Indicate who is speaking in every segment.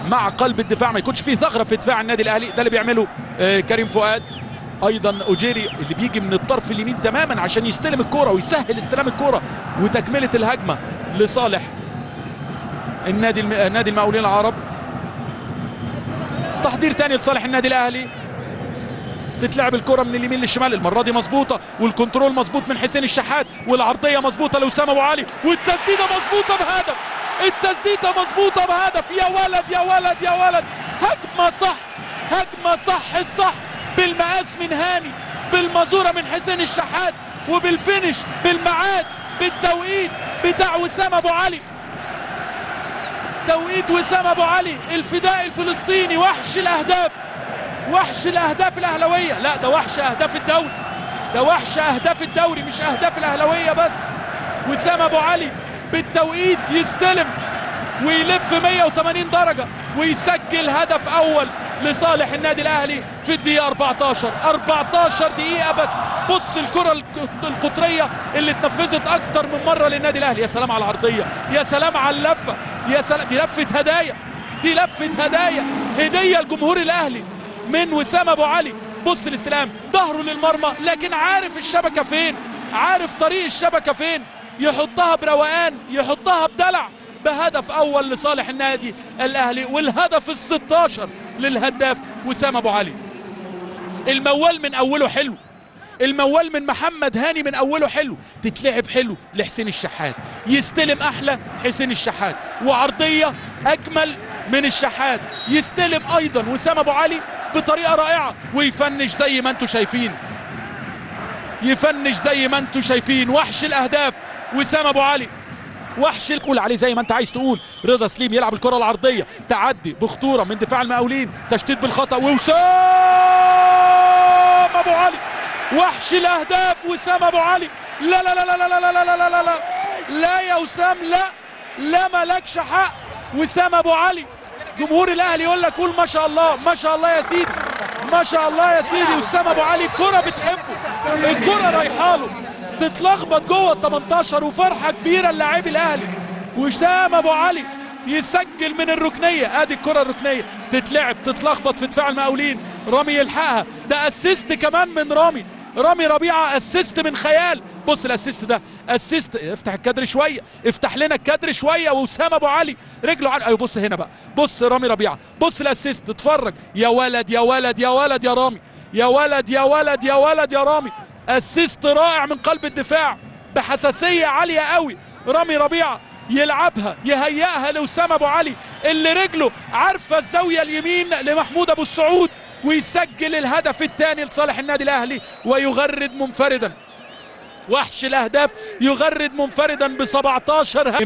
Speaker 1: مع قلب الدفاع، ما يكونش فيه ثغره في دفاع النادي الاهلي. ده اللي بيعمله كريم فؤاد. ايضا اوجيري اللي بيجي من الطرف اليمين تماما عشان يستلم الكرة ويسهل استلام الكرة وتكمله الهجمه لصالح نادي المقاولين العرب. تحضير تاني لصالح النادي الاهلي. تتلعب الكرة من اليمين للشمال، المرة دي مظبوطة والكنترول مظبوط من حسين الشحات والعرضية مظبوطة لأسامة أبو علي والتسديدة مظبوطة بهدف. التسديدة مظبوطة بهدف. يا ولد يا ولد يا ولد، هجمة صح، هجمة صح الصح، بالمقاس من هاني، بالمزورة من حسين الشحات، وبالفينش بالمعاد بالتوقيت بتاع وسام أبو علي. توقيت وسام أبو علي الفدائي الفلسطيني، وحش الأهداف، وحش الاهداف الاهلاويه. لا ده وحش اهداف الدوري، ده وحش اهداف الدوري مش اهداف الاهلاويه بس. وسام ابو علي بالتوقيت يستلم ويلف 180 درجه ويسجل هدف اول لصالح النادي الاهلي في الدقيقه 14 دقيقه بس. بص الكره القطريه اللي اتنفذت اكتر من مره للنادي الاهلي. يا سلام على العرضيه، يا سلام على اللفه، يا سلام. دي لفه هدايا، دي لفه هدايا، هديه لجمهور الاهلي من وسام ابو علي. بص الاستلام، ظهره للمرمى لكن عارف الشبكه فين، عارف طريق الشبكه فين، يحطها بروقان، يحطها بدلع، بهدف اول لصالح النادي الاهلي. والهدف ال16 للهداف وسام ابو علي. الموال من اوله حلو، الموال من محمد هاني من اوله حلو، تتلعب حلو لحسين الشحات، يستلم احلى حسين الشحات، وعرضيه اجمل من الشحات، يستلم ايضا وسام ابو علي بطريقه رائعه ويفنش زي ما انتم شايفين، يفنش زي ما انتم شايفين. وحش الاهداف وسام ابو علي، وحش تقول عليه زي ما انت عايز تقول. رضا سليم يلعب الكره العرضيه، تعدي بخطوره من دفاع المقاولين، تشتيت بالخطا، ووسام ابو علي، وحش الاهداف وسام ابو علي. لا لا لا لا لا لا لا لا لا لا لا يا وسام، لا لا، مالكش حق وسام ابو علي. جمهور الاهلي يقول لك قول ما شاء الله، ما شاء الله يا سيدي، ما شاء الله يا سيدي. وسام ابو علي الكره بتحبه، الكره رايحه له، تتلخبط جوه ال 18 وفرحه كبيره للاعبي الاهلي. وسام ابو علي يسجل من الركنيه، ادي الكره الركنيه تتلعب، تتلخبط في دفاع المقاولين، رامي يلحقها، ده اسيست كمان من رامي ربيعه، اسيست من خيال. بص الاسيست ده اسيست، افتح الكادر شويه، افتح لنا الكادر شويه. وسام ابو علي رجله ايوه بص هنا بقى، بص رامي ربيعه، بص الاسيست، اتفرج يا ولد يا ولد يا ولد يا رامي، يا ولد يا ولد يا ولد يا رامي. اسيست رائع من قلب الدفاع بحساسيه عاليه قوي. رامي ربيعه يلعبها، يهيئها لوسام ابو علي اللي رجله عارفه الزاويه اليمين لمحمود ابو السعود، ويسجل الهدف الثاني لصالح النادي الاهلي ويغرد منفردا. وحش الاهداف يغرد منفردا ب 17.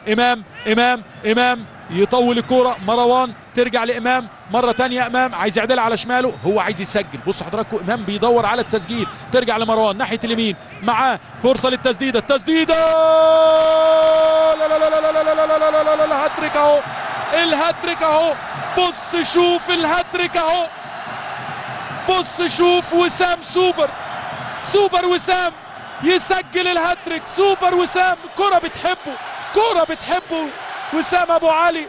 Speaker 1: امام يطول الكوره، مروان ترجع لامام مره ثانيه، امام عايز يعدلها على شماله، هو عايز يسجل. بصوا حضراتكم امام بيدور على التسجيل، ترجع لمروان ناحيه اليمين، معاه فرصه للتسديده، التسديده لا لا لا لا لا لا لا لا لا لا، الهاتريك اهو، الهاتريك اهو، بص شوف الهاتريك اهو، بص شوف وسام، سوبر وسام يسجل الهاتريك، سوبر وسام، كرة بتحبه، كرة بتحبه. وسام ابو علي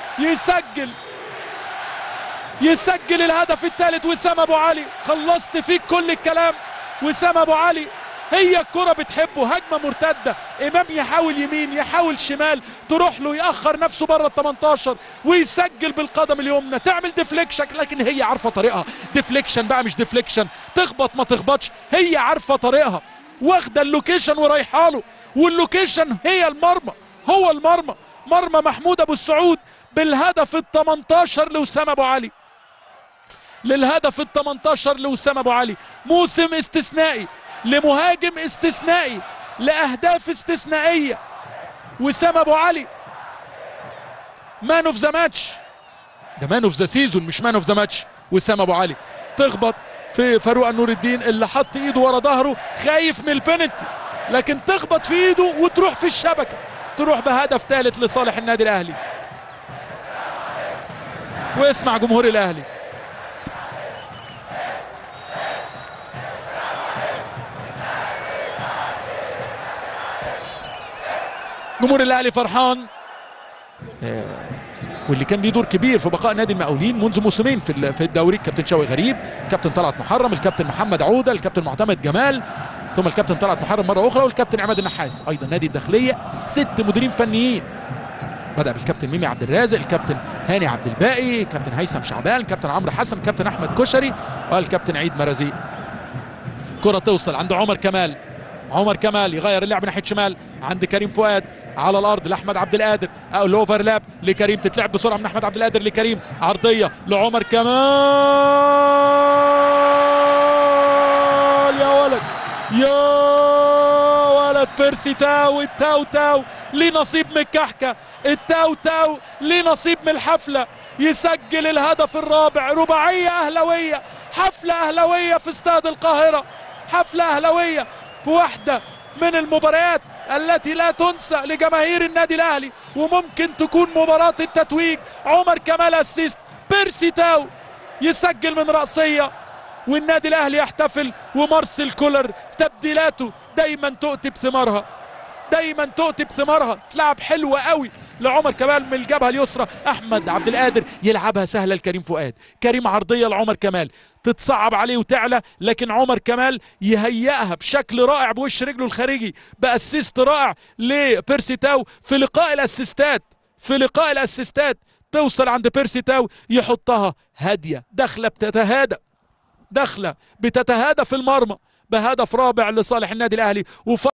Speaker 1: يسجل الهدف الثالث. وسام ابو علي خلصت فيك كل الكلام. وسام ابو علي هي الكرة بتحبه، هجمة مرتدة، امام يحاول يمين يحاول شمال، تروح له يأخر نفسه بره ال 18 ويسجل بالقدم اليمنى، تعمل ديفليكشن، لكن هي عارفة طريقها، ديفليكشن بقى مش ديفليكشن، تخبط ما تخبطش، هي عارفة طريقها، واخدة اللوكيشن ورايحة له، واللوكيشن هي المرمى، هو المرمى، مرمى محمود ابو السعود بالهدف ال 18 لوسام ابو علي، للهدف ال 18 لوسام ابو علي. موسم استثنائي لمهاجم استثنائي لاهداف استثنائيه. وسام ابو علي مان اوف ذا ماتش، ده مان اوف ذا سيزون مش مان اوف ذا ماتش. وسام ابو علي تخبط في فاروق نور الدين اللي حط ايده ورا ظهره خايف من البنالتي، لكن تخبط في ايده وتروح في الشبكه، تروح بهدف ثالث لصالح النادي الاهلي. واسمع جمهور الاهلي، جمهور الاهلي فرحان. واللي كان ليه دور كبير في بقاء نادي المقاولين منذ موسمين في الدوري، الكابتن شوقي غريب، الكابتن طلعت محرم، الكابتن محمد عوده، الكابتن معتمد جمال، ثم الكابتن طلعت محرم مره اخرى، والكابتن عماد النحاس. ايضا نادي الداخليه 6 مديرين فنيين، بدأ بالكابتن ميمي عبد الرازق، الكابتن هاني عبد الباقي، الكابتن هيثم شعبان، الكابتن عمرو حسن، الكابتن احمد كشري، والكابتن عيد مرازيق. كرة توصل عند عمر كمال، عمر كمال يغير اللعب ناحيه شمال عند كريم فؤاد على الارض لاحمد عبد القادر، او الاوفرلاب لكريم، تتلعب بسرعه من احمد عبد القادر لكريم، عرضيه لعمر كمال، يا ولد يا ولد بيرسي تاو، التاو تاو ليه نصيب من الكحكه، التاو تاو ليه نصيب من الحفله، يسجل الهدف الرابع. رباعيه اهلاويه، حفله اهلاويه في استاد القاهره، حفله اهلاويه في واحدة من المباريات التي لا تنسى لجماهير النادي الأهلي، وممكن تكون مباراة التتويج. عمر كمال اسيست، بيرسي تاو يسجل من رأسية، والنادي الأهلي يحتفل. ومارسيل كولر تبديلاته دايما تؤتي بثمارها، دايما تؤتي بثمارها. تلعب حلوة قوي لعمر كمال من الجبهة اليسرى، أحمد عبد القادر يلعبها سهلة لكريم فؤاد، كريم عرضية لعمر كمال تتصعب عليه وتعلى، لكن عمر كمال يهيئها بشكل رائع بوش رجله الخارجي، بأسيست رائع لبيرسي تاو. في لقاء الأسيستات توصل عند بيرسي تاو يحطها هادية، دخلة بتتهادى في المرمى بهدف رابع لصالح النادي الأهلي.